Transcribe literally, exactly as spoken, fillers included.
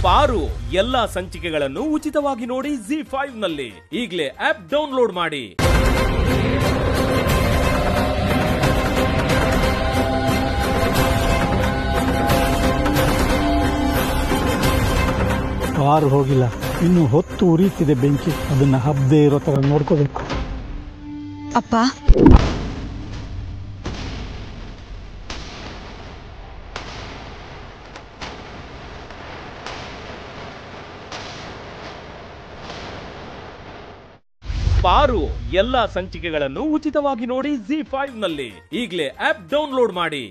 ಪಾರು ಎಲ್ಲಾ ಸಂಚಿಕೆಗಳನ್ನು ಉಚಿತವಾಗಿ ನೋಡಿ ಜಿ ಫೈವ್ ನಲ್ಲಿ. ಈಗಲೇ ಆಪ್ ಡೌನ್ಲೋಡ್ ಮಾಡಿ. ಪಾರು ಹೋಗಿಲ್ಲ, ಇನ್ನು ಹೊತ್ತು ಉರಿತಿದೆ ಬೆಂಕಿ. ಅದನ್ನ ಹಬ್ಬದೇ ಇರೋ ತರ ನೋಡ್ಕೋಬೇಕು. ಅಪ್ಪ, ಪಾರು ಎಲ್ಲಾ ಸಂಚಿಕೆಗಳನ್ನು ಉಚಿತವಾಗಿ ನೋಡಿ ಜಿ ಫೈವ್ ನಲ್ಲಿ. ಈಗಲೇ ಆಪ್ ಡೌನ್ಲೋಡ್ ಮಾಡಿ.